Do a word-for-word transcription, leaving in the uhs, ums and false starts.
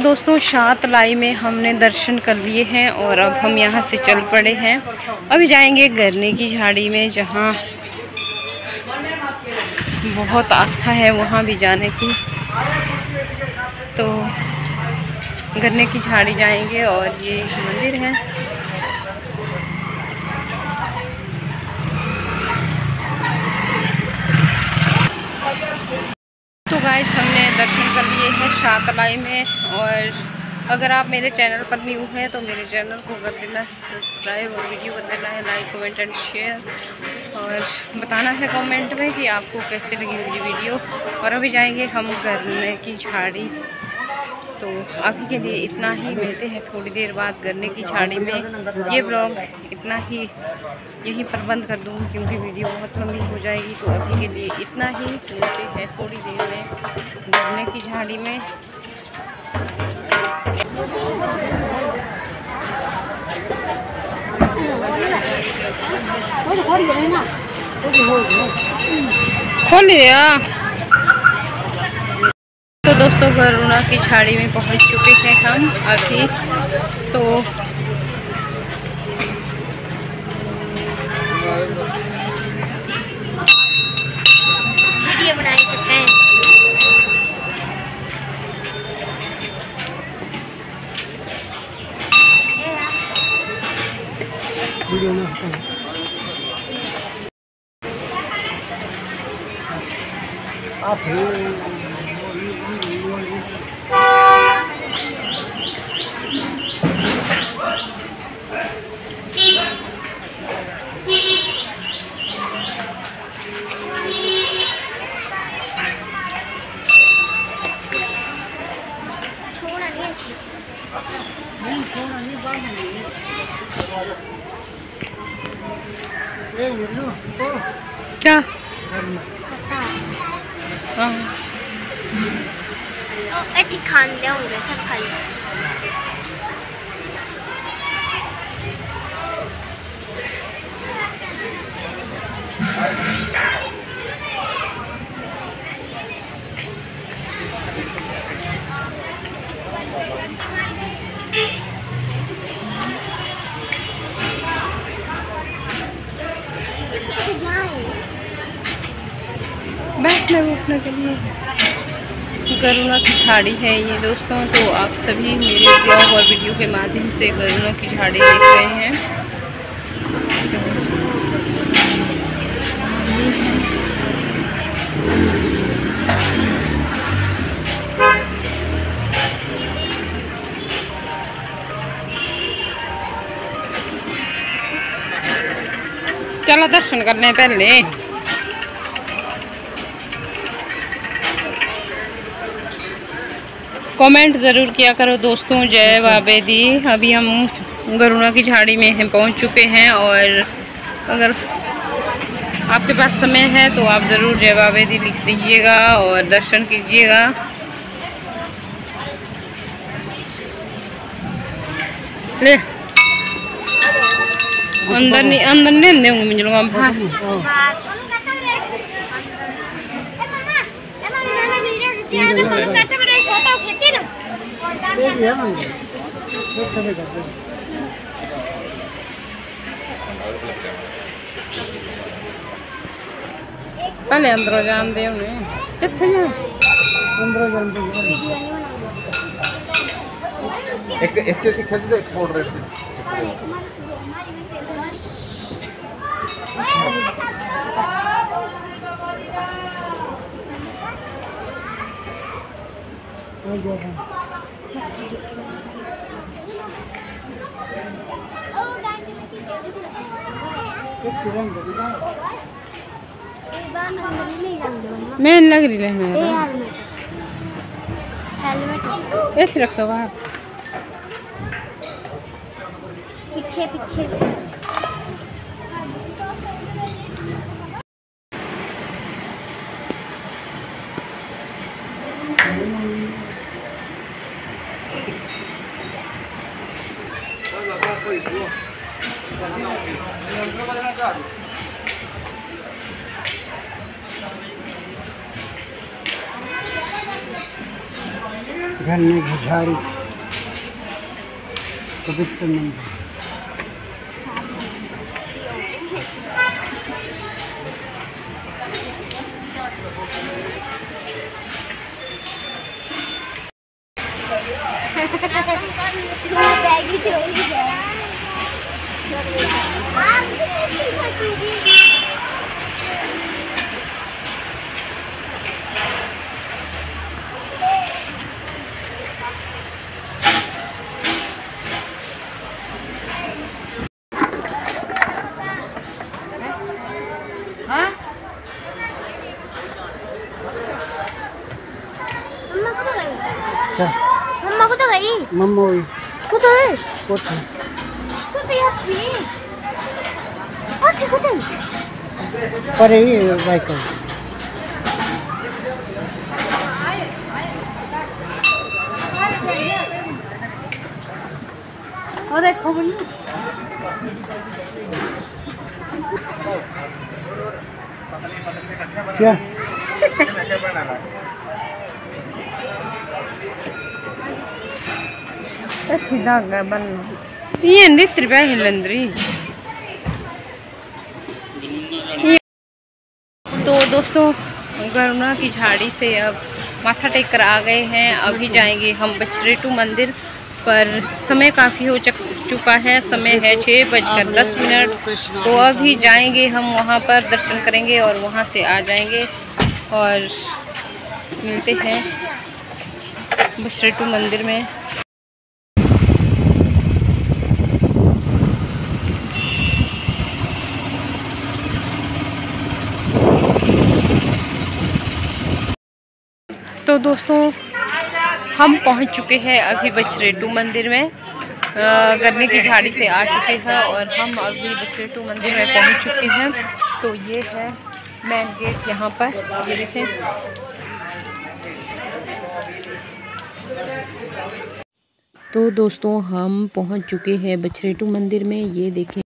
दोस्तों शाहतलाई में हमने दर्शन कर लिए हैं और अब हम यहाँ से चल पड़े हैं। अभी जाएंगे गरने की झाड़ी में, जहाँ बहुत आस्था है वहाँ भी जाने की। तो गरने की झाड़ी जाएंगे और ये मंदिर है। तो गाइस हमने दर्शन कर लिए हैं शाहतलाई में। और अगर आप मेरे चैनल पर न्यू हैं तो मेरे चैनल को कर देना सब्सक्राइब और वीडियो कर देना है लाइक कमेंट एंड शेयर, और बताना है कमेंट में कि आपको कैसे लगी मेरी वीडियो। और अभी जाएंगे हम गरने की झाड़ी। तो अभी के लिए इतना ही, मिलते हैं थोड़ी देर बाद गरने की झाड़ी में। ये ब्लॉग इतना ही यहीं पर बंद कर दूँ क्योंकि वीडियो बहुत लंबी हो जाएगी। तो अभी के लिए इतना ही, मिलते हैं थोड़ी देर में गरने की झाड़ी में। खोल लिया। तो दोस्तों गरुणा की झाड़ी में पहुंच चुके हैं हम अभी। तो वीडियो बना सकते हैं। आप क्या खान ले होंगे सब खाई। बैठने बैठने के लिए गरुणा की झाड़ी है ये दोस्तों। तो आप सभी मेरे ब्लॉग और वीडियो के माध्यम से गरुणा की झाड़ी देख रहे हैं। चलो दर्शन करने पहले। कमेंट ज़रूर किया करो दोस्तों। जय बाबे दी। अभी हम गरुणा की झाड़ी में हैं, पहुंच चुके हैं। और अगर आपके पास समय है तो आप ज़रूर जय बाबे दी लिख दीजिएगा और दर्शन कीजिएगा। ले अंदर नहीं अंदर नहीं देंगे मुझे लोग। पहले अंदर जान दे उन्हें कितने अंदर जान दे। एक इसके खींच दो एक्सपोर्ट रेट से। मैं लग रही है हेलमेट रख दो बाहर पीछे पीछे। गरने की झाड़ी। पवित्र मंदिर। क्या? मम्मा को तो गई। मम्मा हुई कुतर कोठे कुतर यार थी अच्छे कुतर पर ये बाइक है। और देखो बनी क्या सीधा बन ये नित रुपया हिलंद्री। तो दोस्तों गरुणा की झाड़ी से अब माथा टेक कर आ गए हैं। अभी जाएंगे हम बछरेटू मंदिर पर। समय काफ़ी हो चुका है, समय है छः बजकर दस मिनट। तो अभी जाएंगे हम वहाँ पर, दर्शन करेंगे और वहाँ से आ जाएंगे और मिलते हैं बछरेटू मंदिर में। तो दोस्तों हम पहुंच चुके हैं अभी बछरेटू मंदिर में। गन्ने की झाड़ी से आ चुके हैं और हम अभी बछरेटू मंदिर में पहुंच चुके हैं। तो ये है मेन गेट यहाँ पर, ये देखें। तो दोस्तों हम पहुंच चुके हैं बछरेटू मंदिर में, ये देखें।